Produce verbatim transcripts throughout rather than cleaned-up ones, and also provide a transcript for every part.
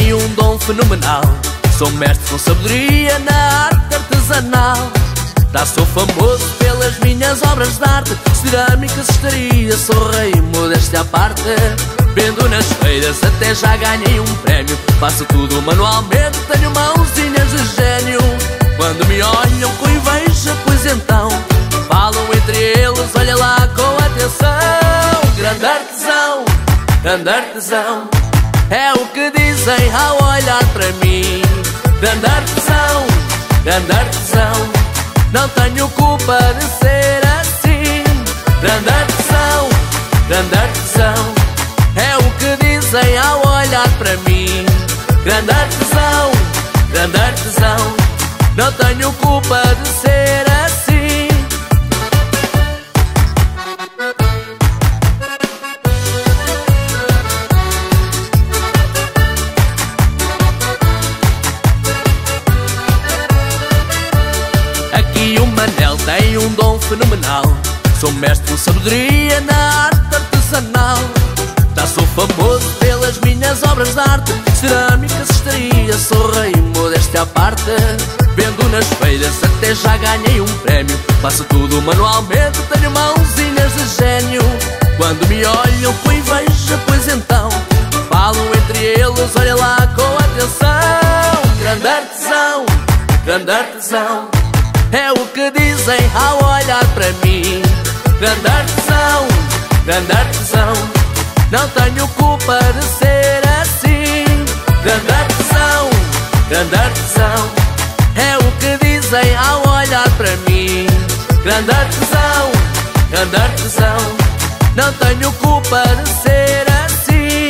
tenho um dom fenomenal. Sou mestre com sabedoria na arte artesanal. Já sou famoso pelas minhas obras de arte, cerâmica, cestaria, sou rei, modéstia à parte. Vendo nas feiras, até já ganhei um prémio. Faço tudo manualmente, tenho mãozinhas de gênio. Quando me olham com inveja, pois então falam entre eles, olha lá com atenção. Grande artesão, grande artesão, é o que dizem ao olhar para mim. Grande artesão, grande artesão, não tenho culpa de ser assim. Grande artesão, grande artesão, é o que dizem ao olhar para mim. Grande artesão, grande artesão, não tenho culpa de ser assim. Aqui o Manel tem um dom fenomenal. Sou mestre com sabedoria na arte artesanal. Já sou famoso pelas minhas obras de arte, cerâmica, cestaria, sou rei, modéstia à parte. Vendo nas feiras, até já ganhei um prémio. Faço tudo manualmente, tenho mãozinhas de gênio. Quando me olham com inveja, pois então falam entre eles, olha lá com atenção. Grande artesão, grande artesão, é o que dizem ao olhar para mim. Grande artesão, grande artesão, não tenho culpa de ser assim. Grande artesão, grande artesão, é o que dizem ao olhar para mim. Grande artesão, grande artesão, não tenho culpa de ser assim.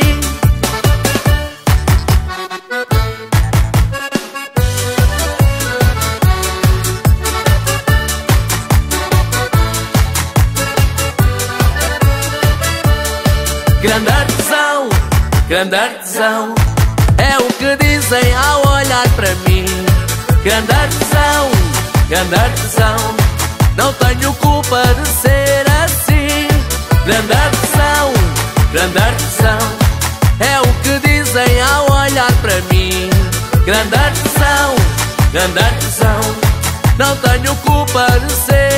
Grande artesão, grande artesão, é o que dizem ao olhar para mim. Grande artesão, grande artesão, não tenho culpa de ser assim. Grande artesão, grande artesão, é o que dizem ao olhar para mim. Grande artesão, grande artesão, não tenho culpa de ser